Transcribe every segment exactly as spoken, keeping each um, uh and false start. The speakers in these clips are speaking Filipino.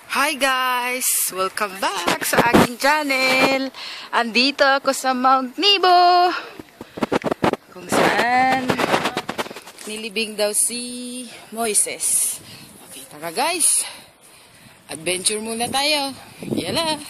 Hi guys! Welcome back sa aking channel. Andito ako sa Mount Nebo, kung saan nilibing daw si Moises. Okay, tara guys. Adventure muna tayo. Yala.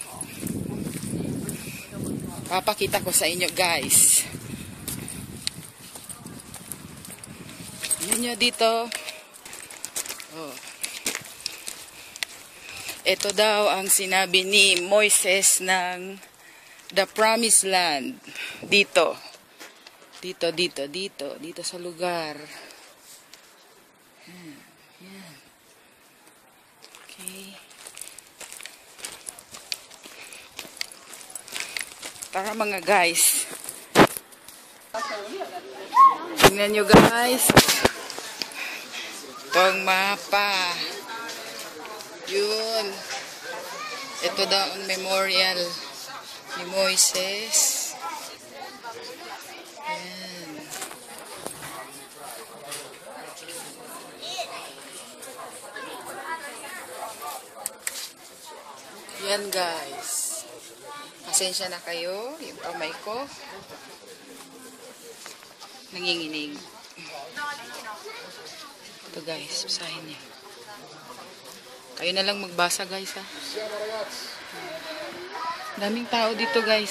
Papakita ko sa inyo guys. Yun nyo dito. Oh. Ito daw ang sinabi ni Moises ng The Promised Land. Dito. Dito, dito, dito. Dito sa lugar. Yan. Yan. Okay. Tara mga guys. Tingnan nyo guys. Itong mapa. Yun. Ito daw ang memorial ni Moises. Yan. Yan guys. Pasensya na kayo. Yung kamay ko nanginginig. Ito guys. Basahin niya. Kayo na lang magbasa guys ha. Daming tao dito guys.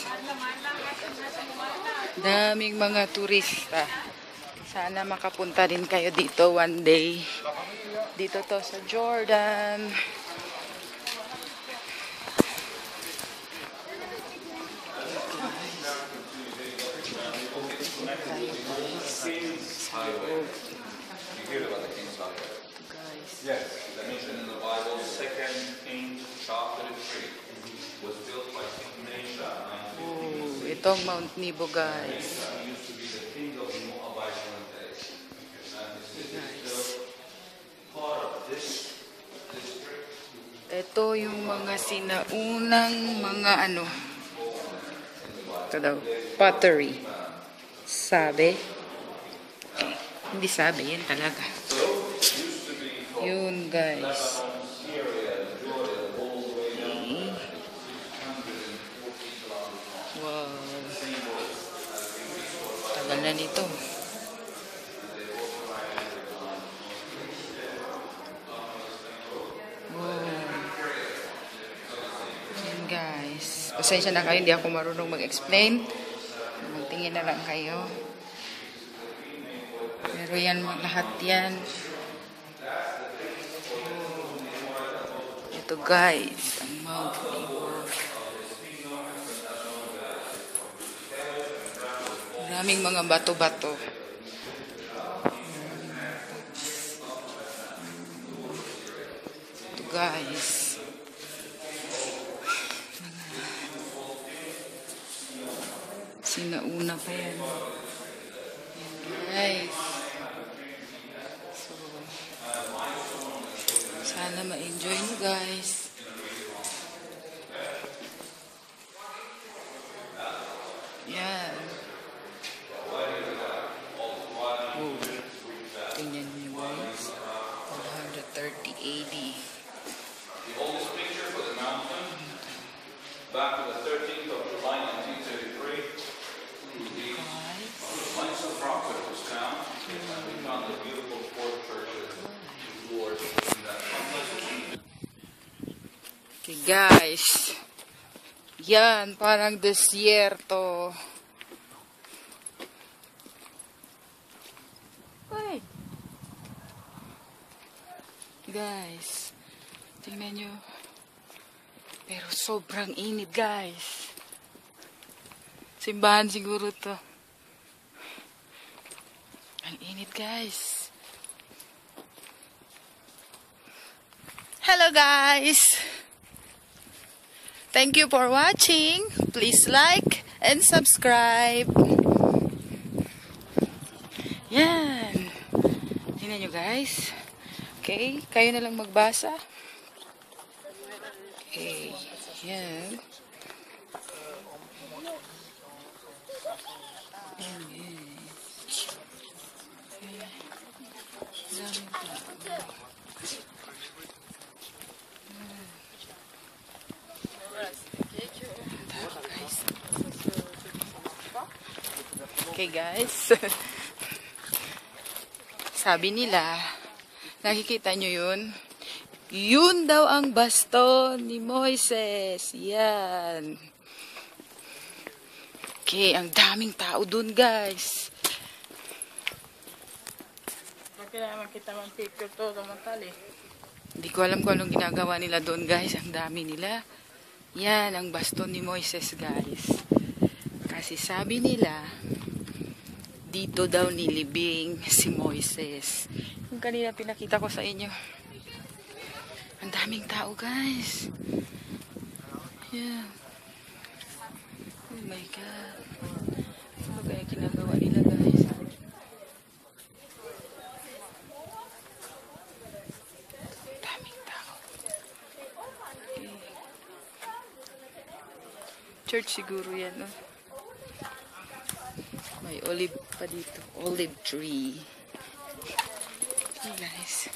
Daming mga turista. Sana makapunta din kayo dito one day. Dito to sa Jordan. Yes, that means in the Bible, Second Kings chapter three was built by King Nasha. Oh, itong Mount Nebo guys. He used to be the king of the Moabite days. And this is still part of this district. Ito yung mga sinaunang mga ano. Ito daw, pottery. Sabi. Okay. Hindi sabi, yan talaga. Yun guys. Okay. Wow. Tagal na nito. Wow. Yan guys. Pasensya na kayo, hindi ako marunong mag-explain. Magtingin na lang kayo. Pero yan, lahat yan. Ito guys, ang Mount Nebo. Maraming mga bato-bato. Ito guys. Sinauna pa yan. Yan guys. So, sana ma-enjoy nyo guys. Yan. Oh. Tingnan nyo guys. one thirty A D. The oldest picture for the mountain, back to the thirteenth of July nineteen thirty-three, the Lights of Prophet was found, and we found the beautiful fourth church of the Lord in that complex. Okay guys. Yan, parang desierto. Ay. Guys, tingnan nyo. Pero sobrang init guys. Simbahan siguro to. Ang init guys. Hello guys. Thank you for watching. Please like and subscribe. Yan. Tingnan nyo guys. Okay, kayo na lang magbasa. Okay, yan. Yan, yan. Okay. Daming tao. Okay guys. Sabi nila, nakikita nyo yun? Yun daw ang baston ni Moises. Yan. Okay, ang daming tao dun guys. Kailangan kita man picture to samantali. Hindi ko alam kung anong ginagawa nila doon guys. Ang dami nila. Yan ang baston ni Moises guys. Kasi sabi nila, dito daw nilibing si Moises. Yung kanina pinakita ko sa inyo. Ang daming tao guys. Yeah. Oh my God. Ano kaya ginagawa nila guys? Daming tao. Okay. Church siguro yan, no? May olive pa dito. Olive tree. Okay, guys.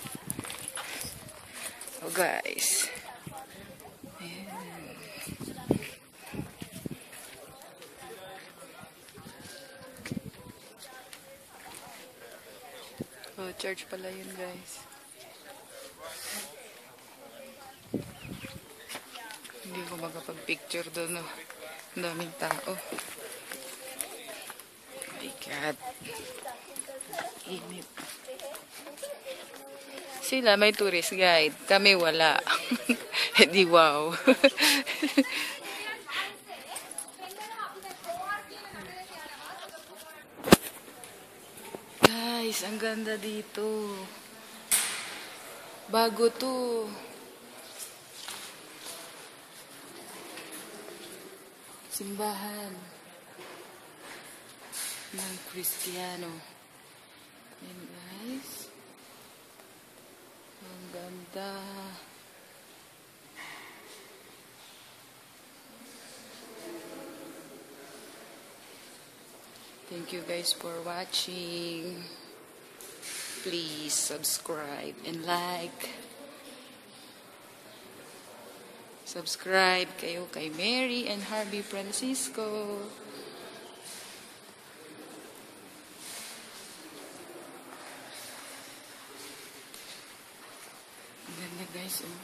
So, guys. Ayan. Oh, church pala yun, guys. Hindi ko makapag-picture doon, no? Ang daming tao. My God. Init. Sila may tourist guide. Kami wala. Di wow. Guys, ang ganda dito. Bago to. Simbahan ng Kristiyano. Ayan guys. Ang ganda. Thank you guys for watching. Please subscribe and like. Subscribe kayo kay Mary and Harvey Francisco. Ganda guys, oh.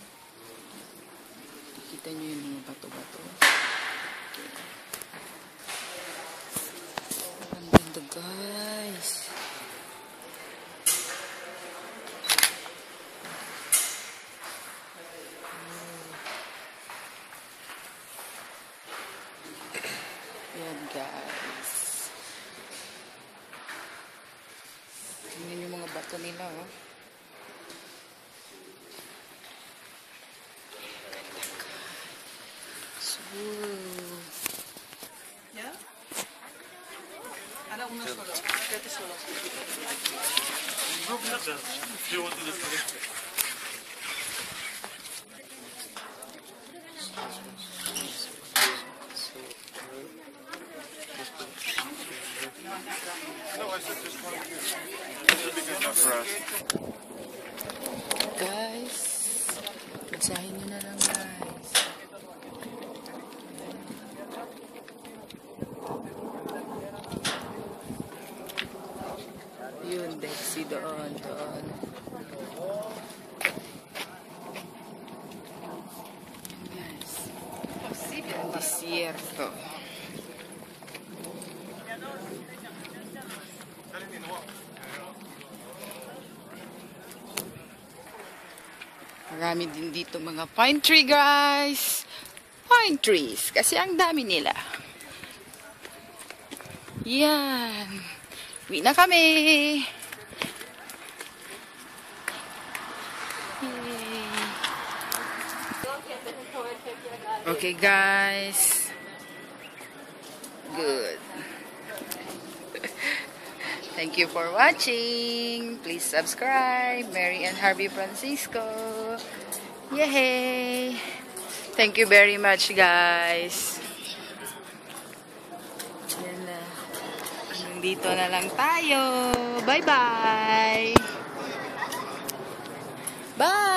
Kita nyo yung mga bato-bato. Okay. Ang ganda guys. Yan guys. Tingnan yung mga bato nila, oh. ¿Ya? Ahora uno solo. Quédate solo. No, nada. Yo voy a tener No, I said just one. It'll be good enough for us. Guys, basahin nyo na lang guys. Yun, Dexy doon, doon. Guys, ang desierto. Marami din dito mga pine tree guys. Pine trees. Kasi ang dami nila. Yan. Uwi na kami. Yay. Okay guys. Good. Thank you for watching. Please subscribe. Mary and Harvey Francisco. Yay! Thank you very much, guys. Yan na. Hanggang dito na lang tayo. Bye-bye! Bye!